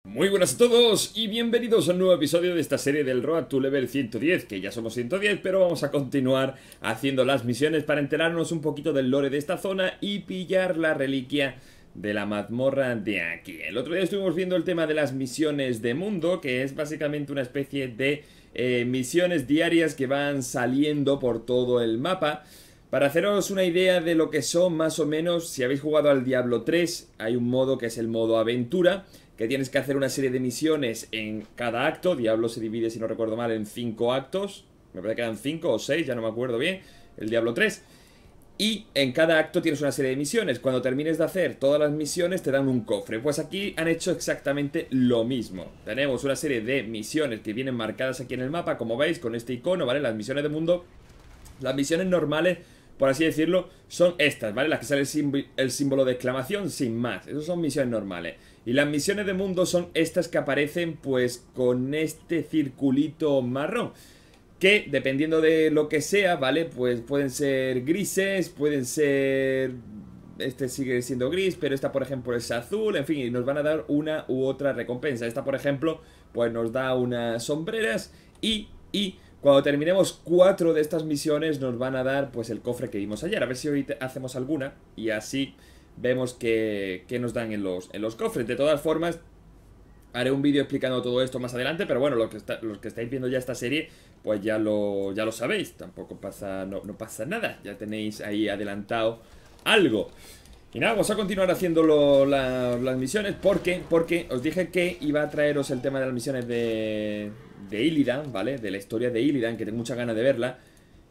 Muy buenas a todos y bienvenidos a un nuevo episodio de esta serie del Road to Level 110, que ya somos 110, pero vamos a continuar haciendo las misiones para enterarnos un poquito del lore de esta zona y pillar la reliquia de la mazmorra de aquí. El otro día estuvimos viendo el tema de las misiones de mundo, que es básicamente una especie de misiones diarias que van saliendo por todo el mapa. Para haceros una idea de lo que son más o menos, si habéis jugado al Diablo 3, hay un modo que es el modo aventura, que tienes que hacer una serie de misiones en cada acto. Diablo se divide, si no recuerdo mal, en 5 actos. Me parece que eran 5 o 6, ya no me acuerdo bien. El Diablo 3. Y en cada acto tienes una serie de misiones. Cuando termines de hacer todas las misiones te dan un cofre. Pues aquí han hecho exactamente lo mismo. Tenemos una serie de misiones que vienen marcadas aquí en el mapa, como veis, con este icono, ¿vale? Las misiones de mundo. Las misiones normales, por así decirlo, son estas, ¿vale? Las que sale el símbolo de exclamación sin más. Esas son misiones normales. Y las misiones de mundo son estas que aparecen pues con este circulito marrón, que dependiendo de lo que sea, ¿vale? Pues pueden ser grises, pueden ser... Este sigue siendo gris, pero esta por ejemplo es azul, en fin, y nos van a dar una u otra recompensa. Esta por ejemplo pues nos da unas sombreras y cuando terminemos 4 de estas misiones nos van a dar pues el cofre que vimos ayer. A ver si hoy hacemos alguna y así vemos que nos dan en los cofres. De todas formas, haré un vídeo explicando todo esto más adelante, pero bueno, los que estáis viendo ya esta serie, pues ya lo sabéis. Tampoco pasa, no pasa nada, ya tenéis ahí adelantado algo. Y nada, vamos a continuar haciendo las misiones porque os dije que iba a traeros el tema de las misiones de Illidan, ¿vale? De la historia de Illidan, que tengo muchas ganas de verla.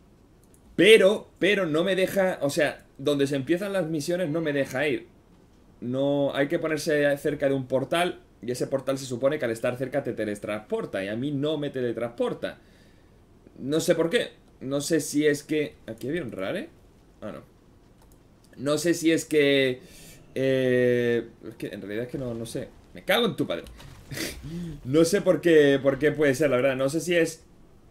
Pero no me deja, o sea, donde se empiezan las misiones no me deja ir. No, hay que ponerse cerca de un portal y ese portal se supone que al estar cerca te teletransporta y a mí no me teletransporta. No sé por qué. No sé si es que... ¿Aquí había un rare? Ah, no. No sé si es que... es que en realidad es que no sé. Me cago en tu padre. No sé por qué puede ser, la verdad. No sé si es...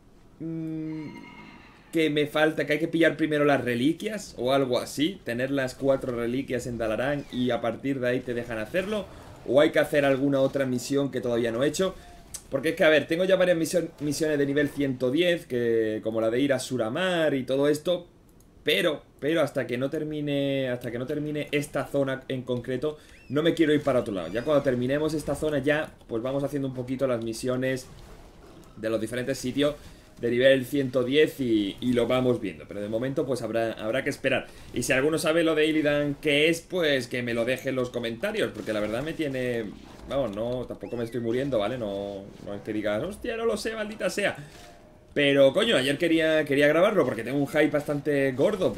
que me falta, que hay que pillar primero las reliquias o algo así, tener las 4 reliquias en Dalaran y a partir de ahí te dejan hacerlo, o hay que hacer alguna otra misión que todavía no he hecho. Porque es que, a ver, tengo ya varias misiones de nivel 110, que, como la de ir a Suramar y todo esto, pero hasta que no termine esta zona en concreto, no me quiero ir para otro lado. Ya cuando terminemos esta zona ya, pues vamos haciendo un poquito las misiones de los diferentes sitios de nivel 110 y lo vamos viendo. Pero de momento pues habrá que esperar. Y si alguno sabe lo de Illidan qué es, pues que me lo deje en los comentarios, porque la verdad me tiene... Vamos, no, tampoco me estoy muriendo, ¿vale? No es que digas, hostia, no lo sé, maldita sea. Pero, coño, ayer quería grabarlo porque tengo un hype bastante gordo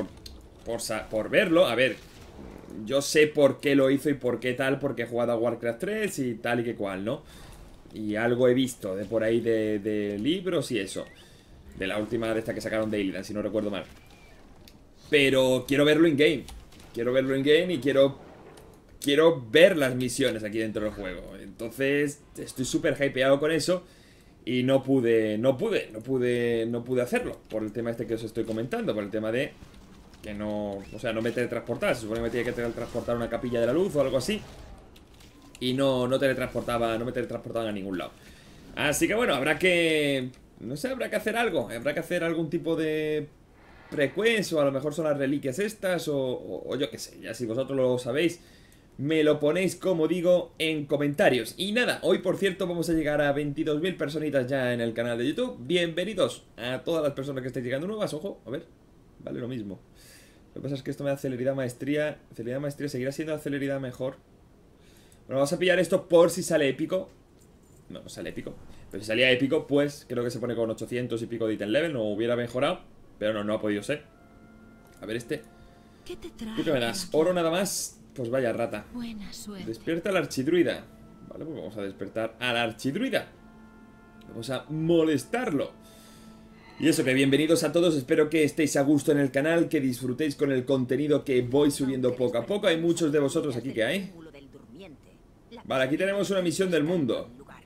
por verlo. A ver, yo sé por qué lo hizo y por qué tal, porque he jugado a Warcraft 3 y tal y que cual, ¿no? Y algo he visto de por ahí de libros y eso. De la última de esta que sacaron de Illidan, si no recuerdo mal. Pero quiero verlo in game. Quiero verlo in game y quiero ver las misiones aquí dentro del juego. Entonces estoy súper hypeado con eso. Y no pude hacerlo. Por el tema este que os estoy comentando. Por el tema de que no... O sea, no me teletransportaba. Se supone que me tenía que teletransportar a una capilla de la luz o algo así. Y no me teletransportaban a ningún lado. Así que bueno, habrá que... No sé, habrá que hacer algo. Habrá que hacer algún tipo de prequest. O a lo mejor son las reliquias estas. O yo qué sé. Ya si vosotros lo sabéis, me lo ponéis, como digo, en comentarios. Y nada, hoy por cierto vamos a llegar a 22.000 personitas ya en el canal de YouTube. Bienvenidos a todas las personas que estáis llegando nuevas. Ojo, a ver, vale lo mismo. Lo que pasa es que esto me da celeridad maestría. Celeridad maestría seguirá siendo celeridad mejor. Bueno, vamos a pillar esto por si sale épico. No sale épico. Pero si salía épico, pues creo que se pone con 800 y pico de item level. No hubiera mejorado, pero no ha podido ser. A ver este. ¿Tú qué me das? Oro nada más. Pues vaya rata. Buena suerte. Despierta al archidruida. Vale, pues vamos a despertar al archidruida. Vamos a molestarlo. Y eso, que bienvenidos a todos. Espero que estéis a gusto en el canal, que disfrutéis con el contenido que voy subiendo poco a poco. Hay muchos de vosotros aquí que hay. Vale, aquí tenemos una misión del mundo.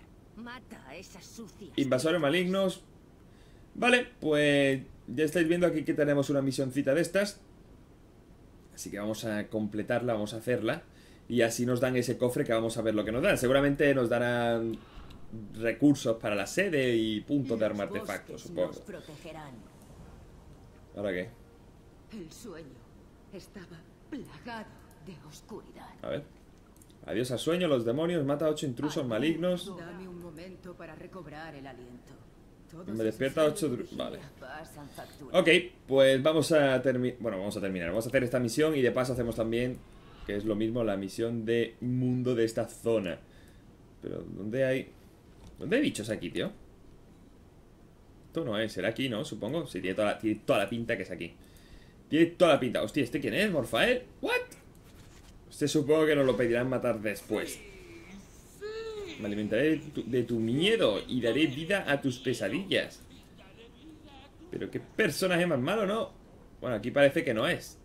Invasores malignos. Vale, pues ya estáis viendo aquí que tenemos una misioncita de estas. Así que vamos a completarla, vamos a hacerla. Y así nos dan ese cofre que vamos a ver lo que nos dan. Seguramente nos darán recursos para la sede y puntos de arma artefactos, supongo. ¿Ahora qué? El sueño estaba plagado de oscuridad. A ver. Adiós al sueño, los demonios, mata a 8 intrusos malignos. Dame un momento para recobrar el aliento. Me despierta 8... Vale. Ok, pues vamos a terminar... Bueno, vamos a terminar. Vamos a hacer esta misión y de paso hacemos también, que es lo mismo, la misión de mundo de esta zona. Pero, ¿dónde hay...? ¿Dónde hay bichos aquí, tío? Esto no es, será aquí, ¿no? Supongo. Sí, tiene toda la pinta que es aquí. Tiene toda la pinta. Hostia, ¿este quién es? ¿Morfael? ¿What? Este supongo que nos lo pedirán matar después. Me alimentaré de tu miedo y daré vida a tus pesadillas. Pero qué personaje más malo, ¿no? Bueno, aquí parece que no es.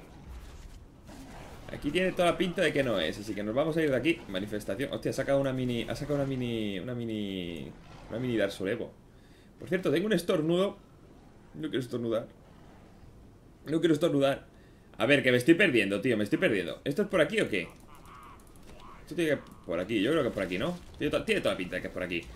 Aquí tiene toda la pinta de que no es. Así que nos vamos a ir de aquí. Manifestación. Hostia, ha sacado una mini... Ha sacado una mini Dark Soul Evo. Por cierto, tengo un estornudo. No quiero estornudar. No quiero estornudar. A ver, que me estoy perdiendo, tío. Me estoy perdiendo. ¿Esto es por aquí o qué? Esto tiene que... Por aquí. Yo creo que es por aquí, ¿no? Tiene toda la pinta de que es por aquí.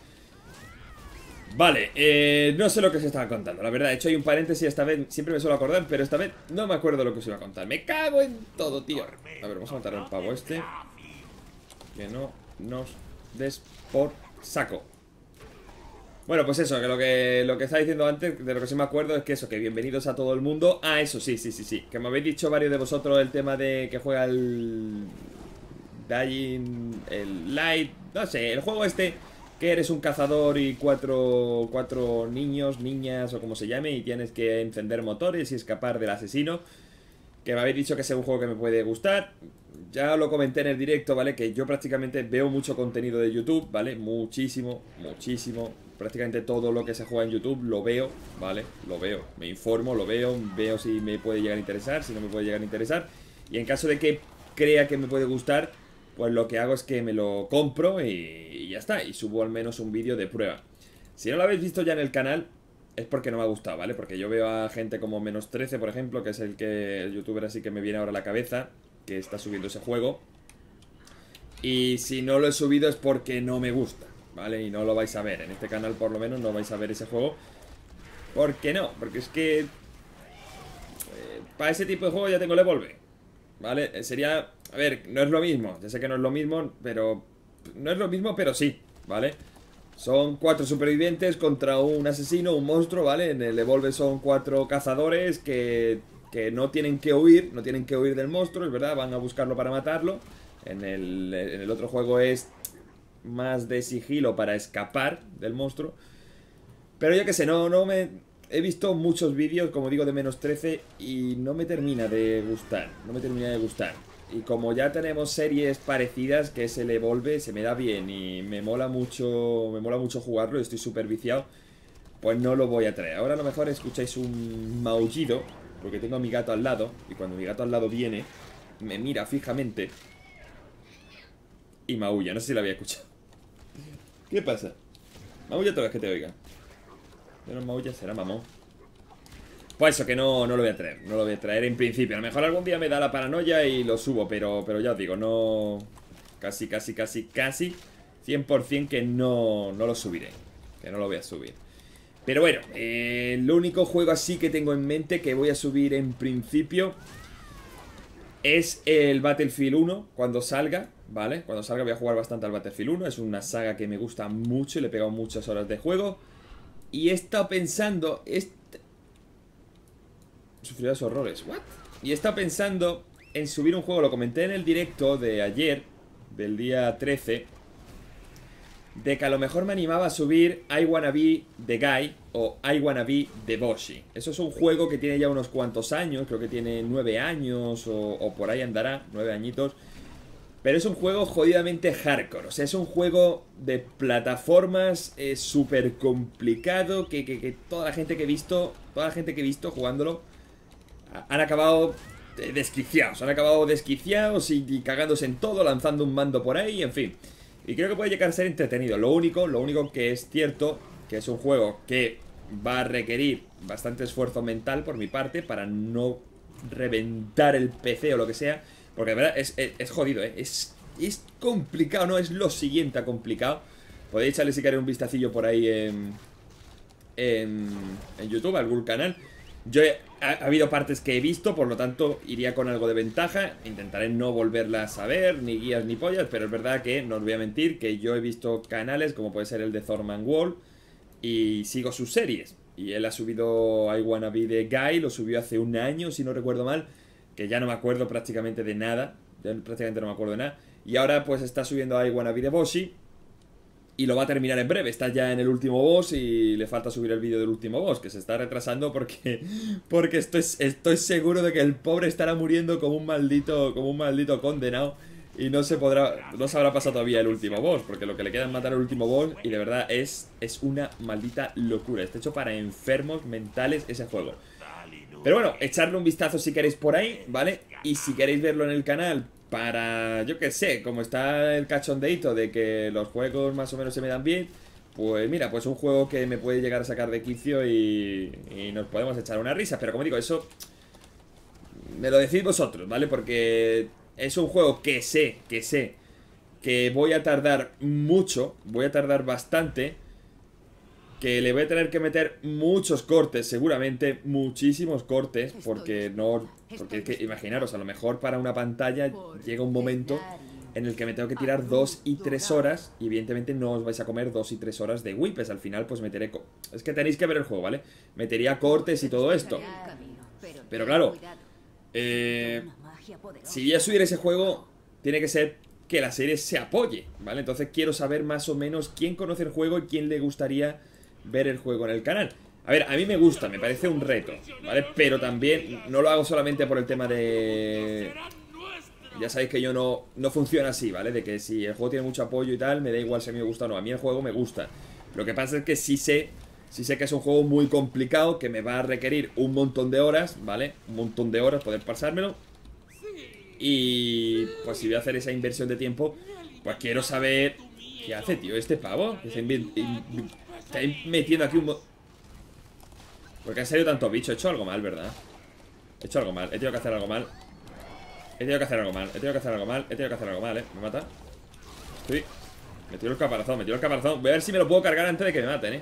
Vale, no sé lo que se estaba contando. La verdad, he hecho ahí un paréntesis. Esta vez siempre me suelo acordar, pero esta vez no me acuerdo lo que os iba a contar. Me cago en todo, tío. A ver, vamos a matar al pavo este. Que no nos des por saco. Bueno, pues eso, que lo que estaba diciendo antes, de lo que sí me acuerdo es que eso, que bienvenidos a todo el mundo. Ah, eso, sí. Que me habéis dicho varios de vosotros el tema de que juega el Dying, el Light, no sé, el juego este, que eres un cazador y cuatro niños, niñas o como se llame, y tienes que encender motores y escapar del asesino. Que me habéis dicho que es un juego que me puede gustar. Ya lo comenté en el directo, ¿vale? Que yo prácticamente veo mucho contenido de YouTube, ¿vale? Muchísimo. Prácticamente todo lo que se juega en YouTube lo veo, ¿vale? Lo veo, me informo, lo veo. Veo si me puede llegar a interesar, si no me puede llegar a interesar. Y en caso de que crea que me puede gustar, pues lo que hago es que me lo compro y ya está. Y subo al menos un vídeo de prueba. Si no lo habéis visto ya en el canal, es porque no me ha gustado, ¿vale? Porque yo veo a gente como Menos13, por ejemplo, que es el youtuber así que me viene ahora a la cabeza, que está subiendo ese juego. Y si no lo he subido es porque no me gusta, ¿vale? Y no lo vais a ver. En este canal por lo menos no vais a ver ese juego. ¿Por qué no? Porque es que... para ese tipo de juego ya tengo el Evolve, ¿vale? Sería... A ver, no es lo mismo. Ya sé que no es lo mismo, pero... No es lo mismo, pero sí, ¿vale? Son 4 supervivientes contra un asesino, un monstruo, ¿vale? En el Evolve son 4 cazadores que no tienen que huir, no tienen que huir del monstruo, es verdad, van a buscarlo para matarlo. En el otro juego es más de sigilo para escapar del monstruo. Pero yo que sé, no me... He visto muchos vídeos, como digo, de Menos13 y no me termina de gustar, Y como ya tenemos series parecidas, que es el Evolve, se me da bien y me mola mucho jugarlo y estoy súper viciado, pues no lo voy a traer. Ahora a lo mejor escucháis un maullido, porque tengo a mi gato al lado, y cuando mi gato al lado viene, me mira fijamente y maulla, no sé si lo había escuchado. ¿Qué pasa? Maulla toda vez que te oiga. Pero maulla será mamón. Pues eso, que no lo voy a traer. No lo voy a traer en principio. A lo mejor algún día me da la paranoia y lo subo. Pero ya os digo, no... Casi 100% que no lo subiré. Que no lo voy a subir. Pero bueno, el único juego así que tengo en mente que voy a subir en principio es el Battlefield 1 cuando salga, ¿vale? Cuando salga voy a jugar bastante al Battlefield 1. Es una saga que me gusta mucho y le he pegado muchas horas de juego. Y he estado pensando... Sufrirás horrores, ¿what? Y he estado pensando en subir un juego, lo comenté en el directo de ayer, del día 13, de que a lo mejor me animaba a subir I Wanna Be The Guy o I Wanna Be The Boshi. Eso es un juego que tiene ya unos cuantos años, creo que tiene 9 años o por ahí andará, 9 añitos. Pero es un juego jodidamente hardcore, o sea, es un juego de plataformas súper complicado que toda la gente que he visto jugándolo han acabado desquiciados y cagándose en todo, lanzando un mando por ahí, en fin. Y creo que puede llegar a ser entretenido. Lo único que es cierto, que es un juego que va a requerir bastante esfuerzo mental por mi parte para no reventar el PC o lo que sea, Porque de verdad es jodido, ¿eh? Es complicado, no es lo siguiente a complicado. Podéis echarle si queréis un vistacillo por ahí en YouTube, algún canal. Ha habido partes que he visto, por lo tanto iría con algo de ventaja. Intentaré no volverlas a ver, ni guías ni pollas, pero es verdad que, no os voy a mentir, que yo he visto canales como puede ser el de Thorman Wall y sigo sus series. Y él ha subido I Wanna Be The Guy, lo subió hace un año, si no recuerdo mal, que ya no me acuerdo prácticamente de nada. Ya prácticamente no me acuerdo de nada. Y ahora pues está subiendo I Wanna Be The Bossy y lo va a terminar en breve. Está ya en el último boss y le falta subir el vídeo del último boss, que se está retrasando porque estoy seguro de que el pobre estará muriendo como un maldito condenado y no se habrá pasado todavía el último boss, porque lo que le queda es matar al último boss y de verdad es una maldita locura. Está hecho para enfermos mentales ese juego. Pero bueno, echarle un vistazo si queréis por ahí, ¿vale? Y si queréis verlo en el canal para, yo qué sé, como está el cachondeito de que los juegos más o menos se me dan bien, pues mira, pues un juego que me puede llegar a sacar de quicio y nos podemos echar una risa. Pero como digo, eso me lo decís vosotros, ¿vale? Porque es un juego que sé que voy a tardar mucho, voy a tardar bastante, que le voy a tener que meter muchos cortes, seguramente muchísimos cortes, porque es que imaginaros, a lo mejor para una pantalla llega un momento en el que me tengo que tirar 2 y 3 horas y evidentemente no os vais a comer 2 y 3 horas de whippes. Al final pues meteré... Es que tenéis que ver el juego, ¿vale? Metería cortes y todo esto. Pero claro, si voy a subir ese juego, tiene que ser que la serie se apoye, ¿vale? Entonces quiero saber más o menos quién conoce el juego y quién le gustaría ver el juego en el canal. A ver, a mí me gusta, me parece un reto, ¿vale? Pero también no lo hago solamente por el tema de... Ya sabéis que yo no funciona así, ¿vale? De que si el juego tiene mucho apoyo y tal, me da igual si a mí me gusta o no. A mí el juego me gusta. Lo que pasa es que sí sé que es un juego muy complicado, que me va a requerir un montón de horas, ¿vale? Un montón de horas poder pasármelo. Y pues si voy a hacer esa inversión de tiempo, pues quiero saber... ¿Qué hace, tío, este pavo? Que está metiendo aquí un... ¿Por qué han salido tantos bichos? He hecho algo mal, ¿verdad? He hecho algo mal, he tenido que hacer algo mal. He tenido que hacer algo mal, he tenido que hacer algo mal, he tenido que hacer algo mal, ¿eh? ¿Me mata? Estoy... Me tiro el caparazón, me tiro el caparazón. Voy a ver si me lo puedo cargar antes de que me maten, ¿eh?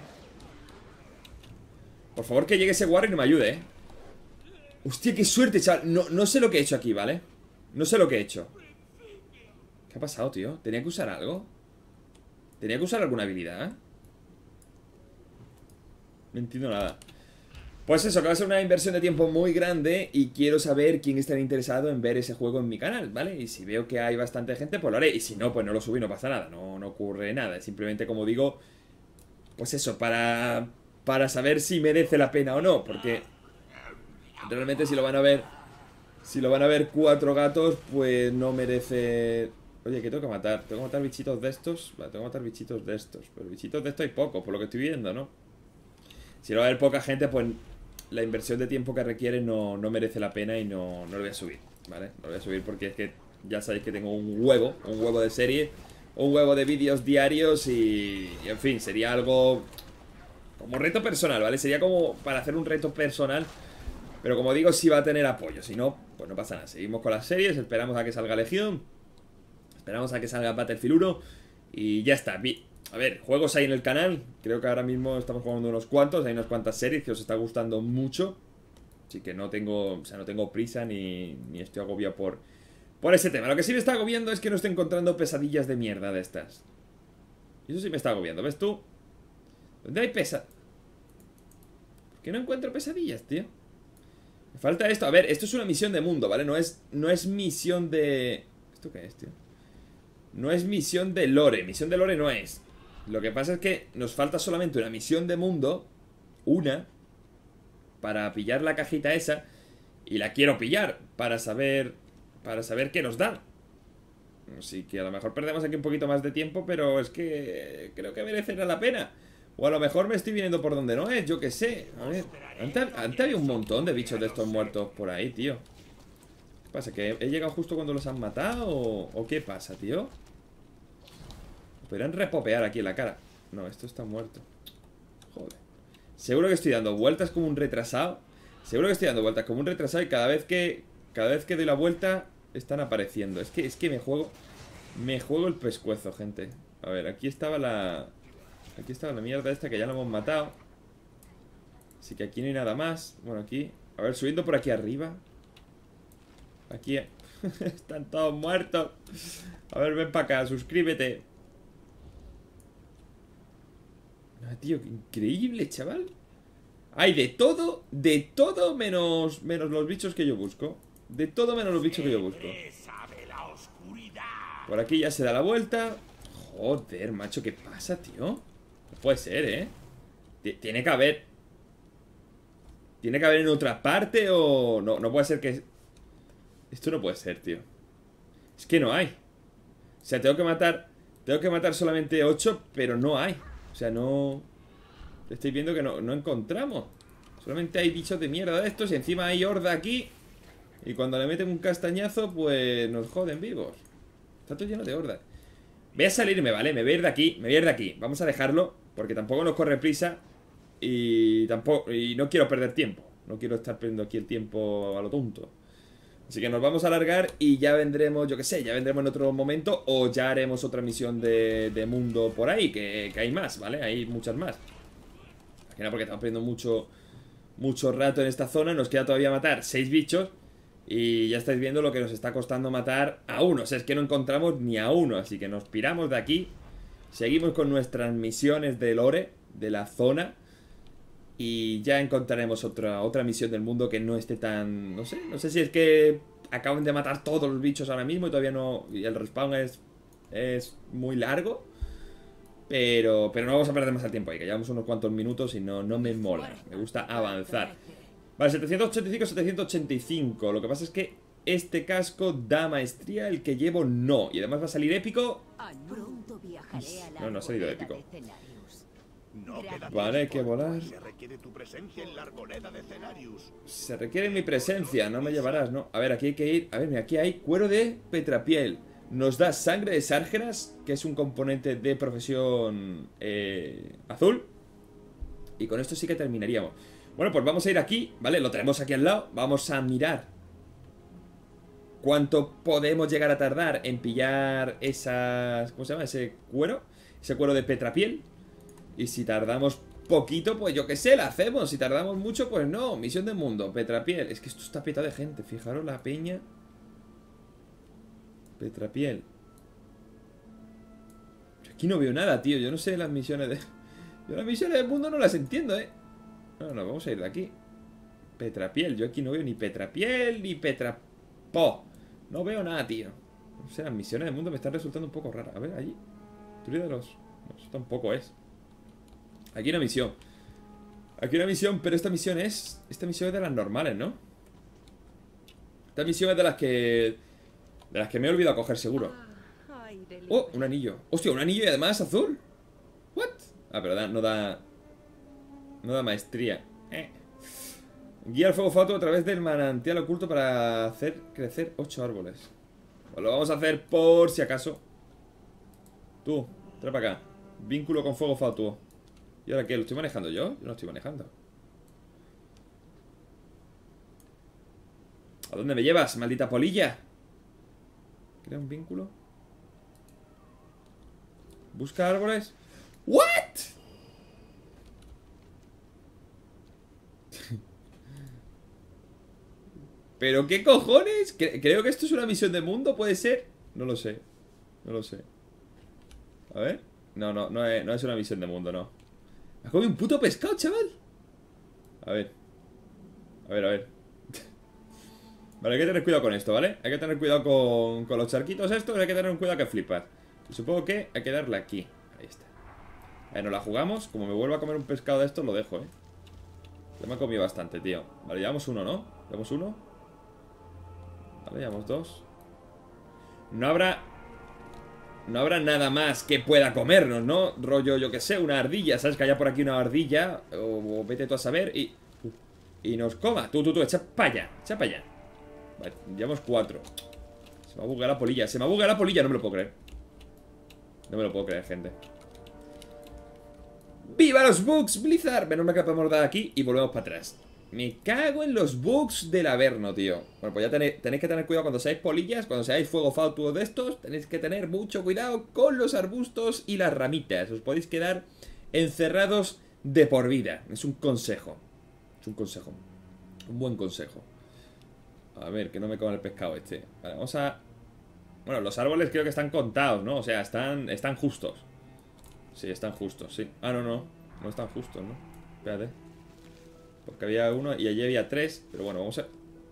Por favor que llegue ese Warrior y me ayude, ¿eh? Hostia, qué suerte, chaval. No sé lo que he hecho aquí, ¿vale? No sé lo que he hecho. ¿Qué ha pasado, tío? ¿Tenía que usar algo? ¿Tenía que usar alguna habilidad? No entiendo nada. Pues eso, que va a ser una inversión de tiempo muy grande y quiero saber quién estará interesado en ver ese juego en mi canal, ¿vale? Y si veo que hay bastante gente, pues lo haré. Y si no, pues no lo subí, no pasa nada, no ocurre nada. Es simplemente, como digo, pues eso, para saber si merece la pena o no. Porque realmente si lo van a ver 4 gatos, pues no merece... Oye, ¿qué tengo que matar? ¿Tengo que matar bichitos de estos? Vale, tengo que matar bichitos de estos. Pero bichitos de estos hay pocos, por lo que estoy viendo, ¿no? Si no va a haber poca gente, pues la inversión de tiempo que requiere no merece la pena y no lo voy a subir, ¿vale? No lo voy a subir porque es que ya sabéis que tengo un huevo de serie, un huevo de vídeos diarios y en fin, sería algo como reto personal, ¿vale? Sería como para hacer un reto personal, pero como digo, sí va a tener apoyo, si no, pues no pasa nada. Seguimos con las series, esperamos a que salga Legión, esperamos a que salga Battlefield 1 y ya está. A ver, juegos hay en el canal. Creo que ahora mismo estamos jugando unos cuantos. Hay unas cuantas series que os está gustando mucho. Así que no tengo prisa ni estoy agobiado por ese tema. Lo que sí me está agobiando es que no estoy encontrando pesadillas de mierda de estas. Y eso sí me está agobiando, ¿ves tú? ¿Dónde hay ¿Por qué no encuentro pesadillas, tío? Me falta esto. A ver, esto es una misión de mundo, ¿vale? No es misión de... ¿Esto qué es, tío? No es misión de lore. Misión de lore no es. Lo que pasa es que nos falta solamente una misión de mundo. Una. Para pillar la cajita esa. Y la quiero pillar. Para saber qué nos da. Así que a lo mejor perdemos aquí un poquito más de tiempo. Pero es que creo que merecerá la pena. O a lo mejor me estoy viniendo por donde no es. Yo qué sé. A ver. Antes había un montón de bichos de estos muertos por ahí, tío. ¿Qué pasa? ¿Que he llegado justo cuando los han matado? ¿O qué pasa, tío? Podrían repopear aquí en la cara. No, esto está muerto. Joder. Seguro que estoy dando vueltas como un retrasado. Seguro que estoy dando vueltas como un retrasado. Y cada vez que doy la vuelta están apareciendo. Es que me juego el pescuezo, gente. A ver, aquí estaba la mierda esta que ya la hemos matado. Así que aquí no hay nada más. Bueno, aquí, a ver, subiendo por aquí arriba. Aquí están todos muertos. A ver, ven para acá, suscríbete. Ah, tío, qué increíble, chaval. Hay de todo menos los bichos que yo busco. De todo menos los bichos que yo busco. Por aquí ya se da la vuelta. Joder, macho, ¿qué pasa, tío? No puede ser, ¿eh? Tiene que haber en otra parte o... No puede ser que... Esto no puede ser, tío. Es que no hay. O sea, tengo que matar solamente 8, pero no hay. O sea, no... Estáis viendo que no encontramos. Solamente hay bichos de mierda de estos y encima hay horda aquí. Y cuando le meten un castañazo, pues nos joden vivos. Está todo lleno de hordas. Voy a salirme, ¿vale? Me voy a ir de aquí, Vamos a dejarlo, porque tampoco nos corre prisa. Y no quiero perder tiempo. No quiero estar perdiendo aquí el tiempo a lo tonto. Así que nos vamos a alargar y ya vendremos, yo qué sé, ya vendremos en otro momento. O ya haremos otra misión de mundo por ahí, que hay más, ¿vale? Hay muchas más. Porque estamos perdiendo mucho rato en esta zona. Nos queda todavía matar 6 bichos. Y ya estáis viendo lo que nos está costando matar a uno. O sea, es que no encontramos ni a uno. Así que nos piramos de aquí. Seguimos con nuestras misiones de lore, de la zona. Y ya encontraremos otra misión del mundo que no esté tan... No sé si es que acaban de matar todos los bichos ahora mismo y todavía no... Y el respawn es muy largo. Pero no vamos a perder más el tiempo ahí, que llevamos unos cuantos minutos y no me mola. Me gusta avanzar. Vale, 785, 785. Lo que pasa es que este casco da maestría, el que llevo no. Y además va a salir épico. No ha salido épico. Vale, hay que volar. Se requiere tu presencia en la arboleda de Cenarius. Se requiere mi presencia, no me llevarás, ¿no? A ver, aquí hay que ir. A ver, mira, aquí hay cuero de petrapiel. Nos da sangre de Sárgenas, que es un componente de profesión azul. Y con esto sí que terminaríamos. Bueno, pues vamos a ir aquí, ¿vale? Lo tenemos aquí al lado. Vamos a mirar cuánto podemos llegar a tardar en pillar esas... ¿Cómo se llama? Ese cuero. Ese cuero de petrapiel. Y si tardamos poquito, pues yo qué sé, la hacemos. Si tardamos mucho, pues no. Misión del mundo, petrapiel. Es que esto está petado de gente. Fijaros la peña. Petrapiel. Aquí no veo nada, tío. Yo no sé las misiones de... Yo las misiones del mundo no las entiendo, No, vamos a ir de aquí. Petrapiel. Yo aquí no veo ni petrapiel ni petrapo. No veo nada, tío. No sé, las misiones del mundo me están resultando un poco raras. A ver, allí. Teoría de los... No, eso tampoco es. Aquí hay una misión. Aquí hay una misión, pero esta misión es... Esta misión es de las normales, ¿no? Esta misión es de las que... De las que me he olvidado coger, seguro. ¡Oh! Un anillo. ¡Hostia! Un anillo y además azul. ¿What? Ah, pero no da maestría. Guía el fuego fatuo a través del manantial oculto para hacer crecer 8 árboles. Pues lo vamos a hacer por si acaso. Tú, trae para acá. Vínculo con fuego fatuo. ¿Y ahora qué? ¿Lo estoy manejando yo? Yo no lo estoy manejando. ¿A dónde me llevas, maldita polilla? Crea un vínculo. Busca árboles. ¿What? ¿Pero qué cojones? Creo que esto es una misión de mundo, ¿puede ser? No lo sé. No lo sé. A ver. No es una misión de mundo, no. Me ha comido un puto pescado, chaval. A ver. A ver. Vale, hay que tener cuidado con esto, ¿vale? Hay que tener cuidado con los charquitos estos. Hay que tener un cuidado que flipas. Y supongo que hay que darle aquí. Ahí está. A ver, nos la jugamos. Como me vuelva a comer un pescado de estos, lo dejo, Ya me ha comido bastante, tío. Vale, llevamos uno, ¿no? ¿Llevamos uno? Vale, llevamos 2. No habrá nada más que pueda comernos, ¿no? Rollo, yo que sé, una ardilla. ¿Sabes que haya por aquí una ardilla? O vete tú a saber y nos coma. Tú, echa para allá. Echa para allá. Vale, llevamos 4. Se me ha bugueado la polilla. Se me ha bugueado la polilla, no me lo puedo creer. No me lo puedo creer, gente. ¡Viva los bugs, Blizzard! Menos mal que podemos dar aquí y volvemos para atrás. Me cago en los bugs del Averno, tío. Bueno, pues ya tenéis que tener cuidado cuando seáis polillas, cuando seáis fuego fatuo de estos. Tenéis que tener mucho cuidado con los arbustos y las ramitas. Os podéis quedar encerrados de por vida. Es un consejo. Es un consejo. Un buen consejo. A ver, que no me coman el pescado este. Vale, vamos a... Bueno, los árboles creo que están contados, ¿no? O sea, están justos. Sí, están justos, sí. Ah, no, no. No están justos, ¿no? Espérate. Porque había uno y allí había 3. Pero bueno, vamos a...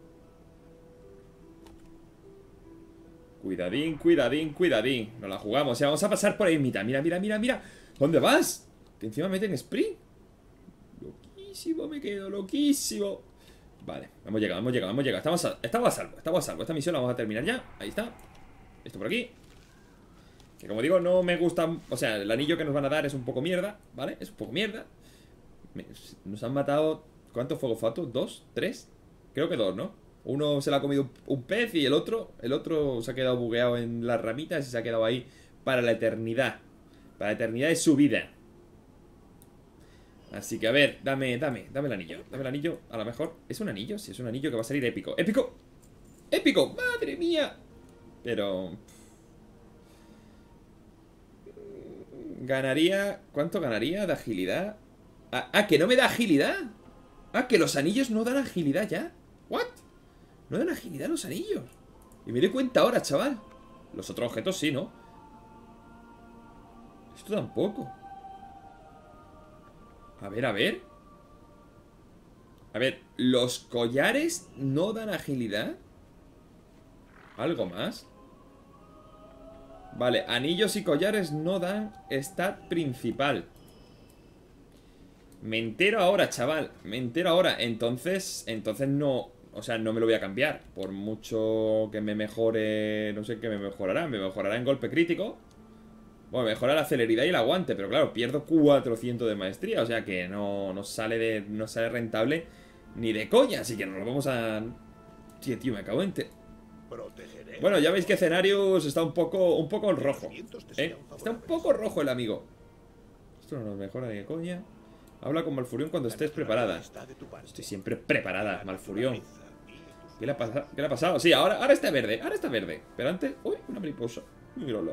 Cuidadín, cuidadín, cuidadín. Nos la jugamos, o sea, vamos a pasar por ahí. Mira, mira, mira, mira, mira. ¿Dónde vas? Que encima meten sprint. Loquísimo, me quedo loquísimo. Vale, hemos llegado, hemos llegado, hemos llegado. Estamos a salvo, estamos a salvo. Esta misión la vamos a terminar ya. Ahí está. Esto por aquí. Que como digo, no me gusta. O sea, el anillo que nos van a dar es un poco mierda, ¿vale? Es un poco mierda. Nos han matado. ¿Cuántos fuegos fatuos? ¿2? ¿3? Creo que 2, ¿no? Uno se le ha comido un pez y el otro se ha quedado bugueado en las ramitas y se ha quedado ahí para la eternidad. Para la eternidad de su vida. Así que a ver, dame el anillo. Dame el anillo, a lo mejor. ¿Es un anillo? Sí, es un anillo que va a salir épico. ¡Épico! ¡Épico! ¡Madre mía! Pero... Ganaría... ¿Cuánto ganaría de agilidad? ¿Que no me da agilidad? Que los anillos no dan agilidad ya. ¿What? No dan agilidad los anillos. Y me doy cuenta ahora, chaval. Los otros objetos sí, ¿no? Esto tampoco. A ver, a ver. A ver, ¿los collares no dan agilidad? ¿Algo más? Vale, anillos y collares no dan stat principal. Me entero ahora, chaval. Me entero ahora. Entonces no... O sea, no me lo voy a cambiar. Por mucho que me mejore... No sé qué me mejorará. Me mejorará en golpe crítico. Bueno, mejora la celeridad y el aguante. Pero claro, pierdo 400 de maestría. O sea que no sale rentable ni de coña. Así que nos lo vamos a... Tío, me acabo de enterar. Bueno, ya veis que Cenarius está un poco rojo, ¿eh? Está un poco rojo el amigo. Esto no nos mejora ni de coña. Habla con Malfurión cuando estés preparada. Estoy siempre preparada, Malfurión. ¿Qué le ha pasado? Sí, ahora está verde. Ahora está verde. Pero antes... Uy, una mariposa. Míralo.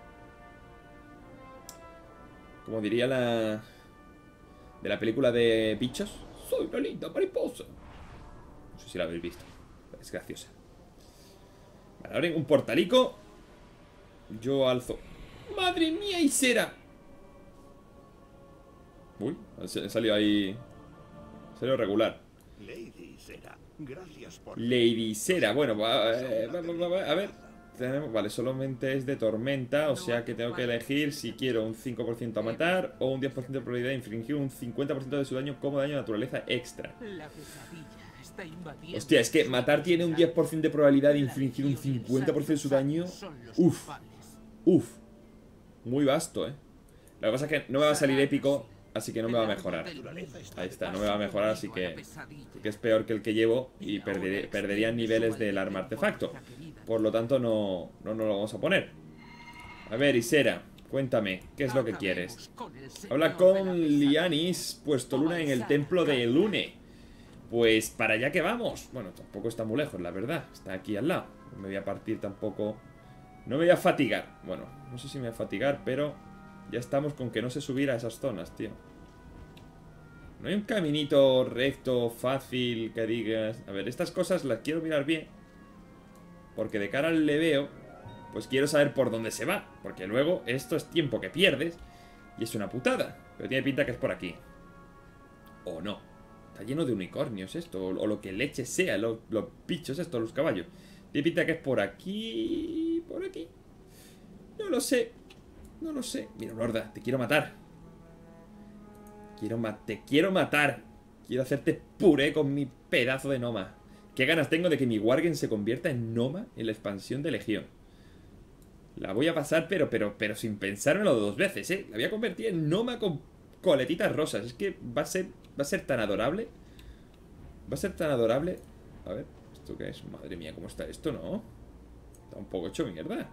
Como diría la... De la película de bichos. Soy una linda mariposa. No sé si la habéis visto. Es graciosa. Vale, ahora un portalico. Yo alzo. ¡Madre mía, Isera! Uy, salió ahí. Salió regular. Lady Sera, gracias por... Lady Sera, bueno, a ver. Vale, solamente es de tormenta. O sea que tengo que elegir si quiero un 5% a matar o un 10% de probabilidad de infligir un 50% de su daño como daño de naturaleza extra. Hostia, es que matar tiene un 10% de probabilidad de infligir un 50% de su daño. Uf. Muy vasto, Lo que pasa es que no me va a salir épico, así que no me va a mejorar. Ahí está, no me va a mejorar, así que es peor que el que llevo y perdería niveles del arma artefacto. Por lo tanto, no lo vamos a poner. A ver, Isera, cuéntame, ¿qué es lo que quieres? Habla con Lianis, puesto luna en el templo de Lune. Pues para allá que vamos. Bueno, tampoco está muy lejos, la verdad. Está aquí al lado. No me voy a partir tampoco. No me voy a fatigar. Bueno, no sé si me voy a fatigar, pero ya estamos con que no sé subir a esas zonas, tío. No hay un caminito recto, fácil, que digas... A ver, estas cosas las quiero mirar bien. Porque de cara al leveo, pues quiero saber por dónde se va. Porque luego esto es tiempo que pierdes y es una putada. Pero tiene pinta que es por aquí. O no. Está lleno de unicornios esto. O lo que leche sea, los bichos estos, los caballos. Tiene pinta que es por aquí. Por aquí. No lo sé. No lo sé. Mira, Lorda, te quiero matar. Te quiero matar. Quiero hacerte puré con mi pedazo de Noma. Qué ganas tengo de que mi Wargen se convierta en Noma en la expansión de Legión. La voy a pasar, pero sin pensármelo 2 veces, La voy a convertir en Noma con coletitas rosas. Es que va a ser tan adorable. Va a ser tan adorable. A ver, ¿esto qué es? Madre mía, ¿cómo está esto, no? Está un poco hecho mierda.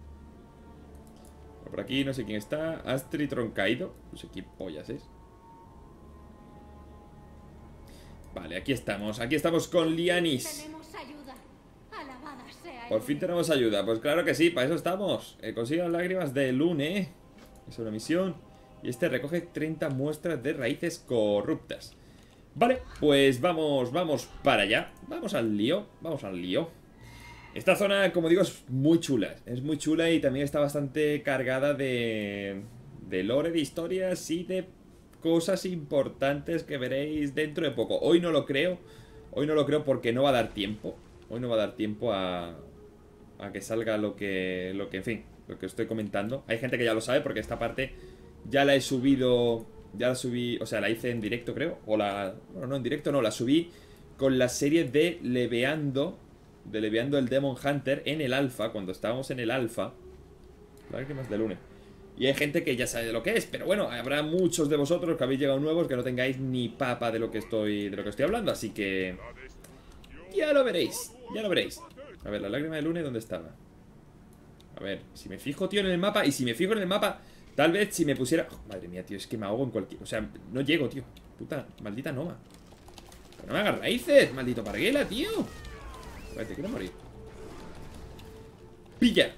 Por aquí no sé quién está. Astrid Troncaído. No sé qué pollas es. Vale, aquí estamos con Lianis. Tenemos ayuda. Alabada sea. Por fin tenemos ayuda, pues claro que sí, para eso estamos. Consigue las lágrimas de Lune. Es una misión. Y este recoge 30 muestras de raíces corruptas. Vale, pues vamos para allá. Vamos al lío. Esta zona, como digo, es muy chula. Es muy chula y también está bastante cargada de lore, de historias y de cosas importantes que veréis dentro de poco. Hoy no lo creo. Hoy no lo creo porque no va a dar tiempo. Hoy no va a dar tiempo a que salga lo que, en fin, lo que estoy comentando. Hay gente que ya lo sabe porque esta parte ya la he subido. Ya la subí, o sea, la hice en directo, creo. O la... Bueno, no, en directo no, la subí con la serie de Leveando el Demon Hunter en el alfa, cuando estábamos en el alfa. Lágrimas de Lune. Y hay gente que ya sabe de lo que es, pero bueno, habrá muchos de vosotros que habéis llegado nuevos que no tengáis ni papa de lo que estoy hablando, así que ya lo veréis, A ver, la lágrima de Lune, ¿dónde estaba? A ver, si me fijo, tío, en el mapa. Y si me fijo en el mapa, tal vez si me pusiera... Oh, madre mía, tío, es que me ahogo en cualquier... O sea, no llego, tío. Puta, maldita Noma. No me hagas raíces, maldito parguela, tío. A ver, te quiero morir. ¡Pilla!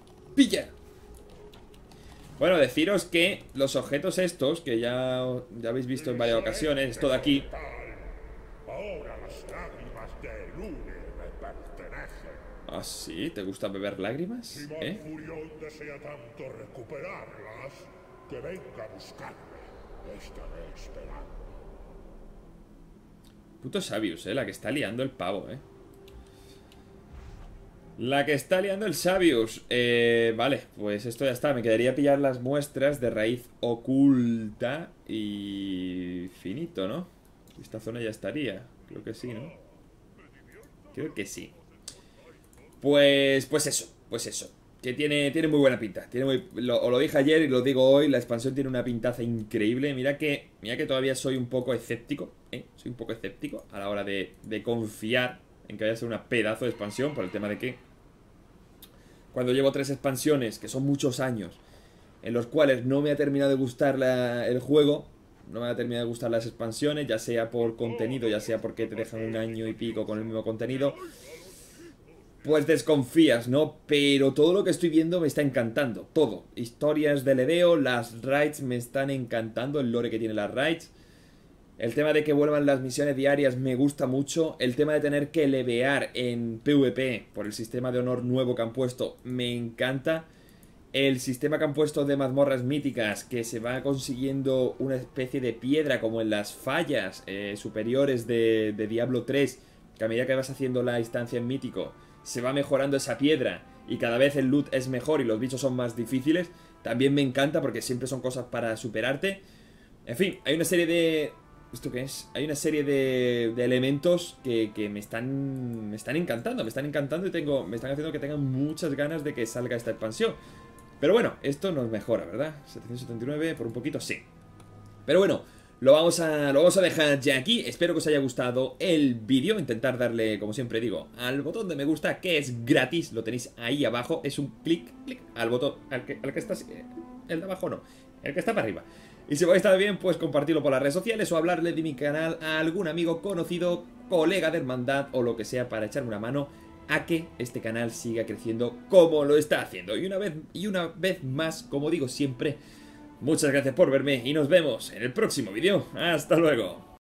Bueno, deciros que los objetos estos, que ya habéis visto en varias ocasiones, esto de aquí. Ahora las lágrimas de Lune me pertenecen. ¿Ah, sí? ¿Te gusta beber lágrimas? Si Malfurion desea tanto recuperarlas, que venga a buscarme. Estaré esperando. Puto Sabius, la que está liando el pavo, La que está liando el Sabius. Vale, pues esto ya está. Me quedaría pillar las muestras de raíz oculta y finito, ¿no? Esta zona ya estaría. Creo que sí, ¿no? Creo que sí. Pues eso. Que tiene muy buena pinta. Os lo dije ayer y lo digo hoy. La expansión tiene una pintaza increíble. Mira que todavía soy un poco escéptico. Soy un poco escéptico a la hora de confiar en que vaya a ser una pedazo de expansión. Por el tema de que cuando llevo 3 expansiones, que son muchos años, en los cuales no me ha terminado de gustar el juego, no me ha terminado de gustar las expansiones, ya sea por contenido, ya sea porque te dejan un año y pico con el mismo contenido, pues desconfías, ¿no? Pero todo lo que estoy viendo me está encantando, todo. Historias de leveo, las raids me están encantando, el lore que tiene las raids. El tema de que vuelvan las misiones diarias me gusta mucho. El tema de tener que levear en PvP por el sistema de honor nuevo que han puesto me encanta. El sistema que han puesto de mazmorras míticas, que se va consiguiendo una especie de piedra como en las fallas superiores de Diablo 3, que a medida que vas haciendo la instancia en mítico se va mejorando esa piedra y cada vez el loot es mejor y los bichos son más difíciles. También me encanta porque siempre son cosas para superarte. En fin, hay una serie de... ¿Esto qué es? Hay una serie de elementos que me están encantando. Me están encantando y me están haciendo que tenga muchas ganas de que salga esta expansión. Pero bueno, esto nos mejora, ¿verdad? 779 por un poquito, sí. Pero bueno, lo vamos a dejar ya aquí. Espero que os haya gustado el vídeo. Intentar darle, como siempre digo, al botón de me gusta, que es gratis. Lo tenéis ahí abajo. Es un clic al botón. Al que está... El de abajo no. El que está para arriba. Y si os está bien, pues compartirlo por las redes sociales o hablarle de mi canal a algún amigo conocido, colega de hermandad o lo que sea para echarme una mano a que este canal siga creciendo como lo está haciendo. Y una vez más, como digo siempre, muchas gracias por verme y nos vemos en el próximo vídeo. ¡Hasta luego!